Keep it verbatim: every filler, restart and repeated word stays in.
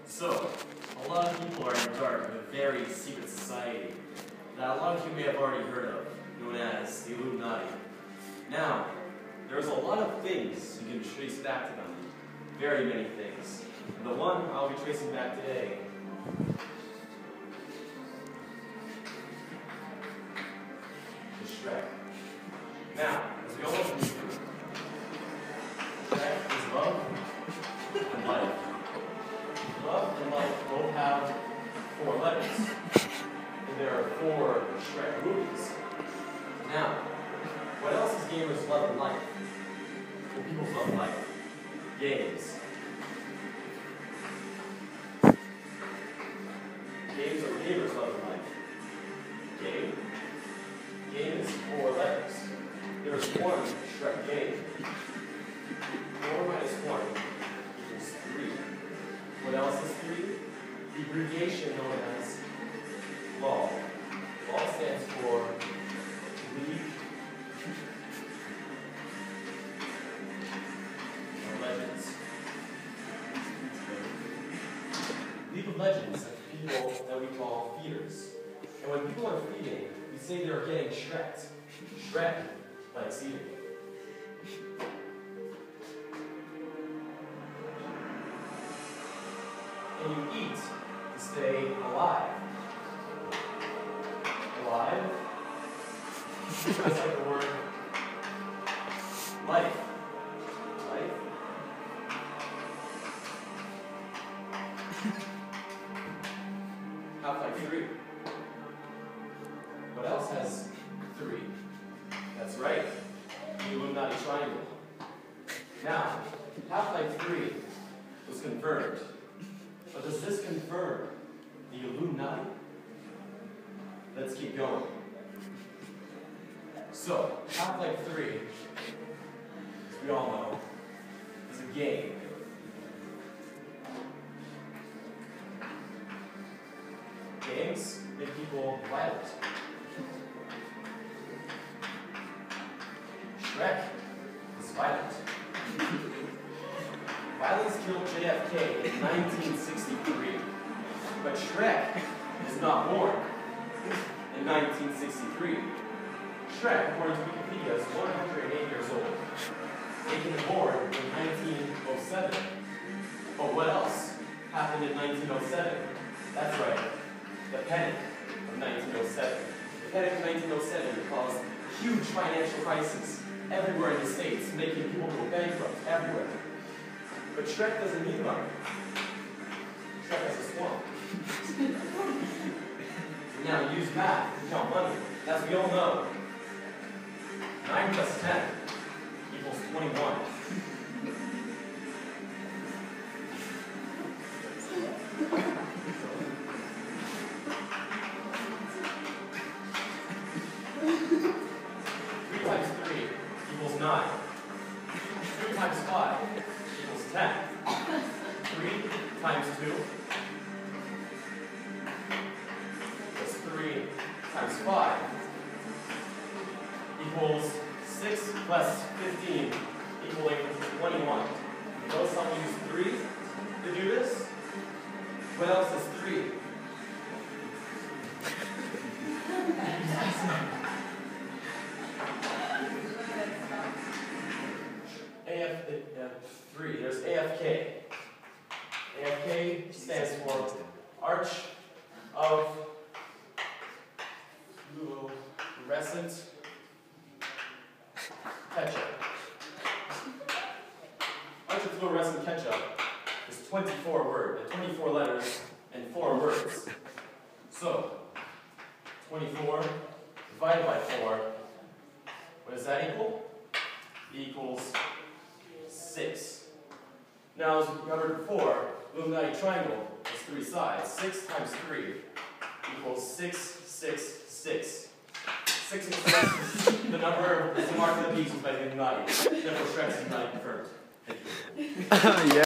So, a lot of people are in the dark of a very secret society that a lot of you may have already heard of, known as the Illuminati. Now, there's a lot of things you can trace back to them. Very many things. And the one I'll be tracing back today is Shrek. Now, as we all know from the group, Shrek is love and life. Love and life both have four letters. And there are four Shrek movies. Now, what else is gamers love in life? Well, people love life. Games. Games are gamers love in life. Game. Game is four letters. There's one Shrek game. Four minus one equals three. What else is three? The abbreviation known as L O L. L O L stands for League of Legends. League of Legends have people that we call feeders. And when people are feeding, we say they're getting Shreked. Shrek likes eating. And you eat to stay alive. Alive? Just like the word life. Life? Half-Life three. What else has three? That's right, the Illuminati Triangle. Now, Half-Life three was confirmed. But does this confirm the Illuminati? Let's keep going. So, Half-Life three, as we all know, is a game. Games make people violent. Shrek is violent. Violence killed J F K in nineteen sixty-three, but Shrek is not born in nineteen sixty-three. Shrek, according to Wikipedia, is one hundred eight years old, making born in nineteen oh seven. But what else happened in nineteen oh seven? That's right, the Panic of nineteen oh seven. The Panic of nineteen oh seven caused huge financial crises everywhere in the States, making people go bankrupt everywhere. But Shrek doesn't need money. Shrek has a swamp. Now use math to count money. As we all know, nine plus ten equals twenty-one. three times three equals nine. three times five equals ten. three times two plus three times five equals six plus fifteen equaling twenty-one. Notice how we use three to do this? What else is three? A F, uh, three, there's A F K. A F K stands for Arch of Fluorescent Ketchup. Arch of Fluorescent Ketchup is twenty-four words, twenty-four letters and four words. So, twenty-four divided by four, what does that equal? It equals six. Now, as we covered before, Illuminati Triangle has three sides. Six times three equals six, six, six. Six and six is the number, is the mark of the beast by the Illuminati. Therefore, Shrek is Illuminati confirmed. Thank you. Yeah.